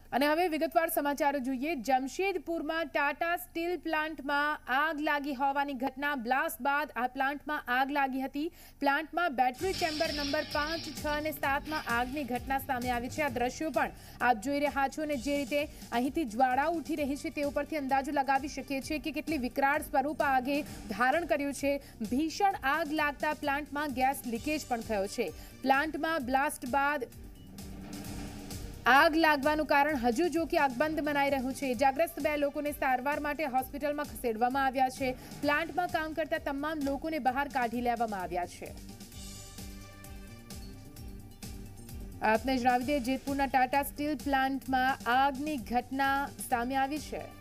અને હવે વિગતવાર સમાચારો જોઈએ। જમશેદપુરમાં ટાટા સ્ટીલ પ્લાન્ટમાં આગ લાગી હોવાની ઘટના। બ્લાસ્ટ બાદ આ પ્લાન્ટમાં આગ લાગી હતી। પ્લાન્ટમાં બેટરી ચેમ્બર નંબર 5, 6 અને 7માં આગની ઘટના સામે આવી છે। આ દ્રશ્યો પણ આપ જોઈ રહ્યા છો અને જે રીતે અહીંથી જ્વાળાઓ ઉઠી રહી છે તે ઉપરથી અંદાજો લગાવી શકીએ છીએ કે કેટલી વિકરાળ સ્વરૂપ આગે ધારણ કર્યું છે। ભીષણ આગ લાગતા પ્લાન્ટમાં ગેસ લીકેજ પણ થયો છે। પ્લાન્ટમાં બ્લાસ્ટ બાદ आग लागवानुं कारण हजू जो कि आगबंध मनाई रह्युं छे। इजाग्रस्त 2 लोकोने सारवार माटे होस्पिटलमां खसेडवामां आव्या छे। प्लांटमां काम करता तमाम लोकोने बहार काढी लेवामां आव्या छे। आपने जणावी दीए जेतपुरना टाटा स्टील प्लांटमां આગની ઘટના સામે આવી છે।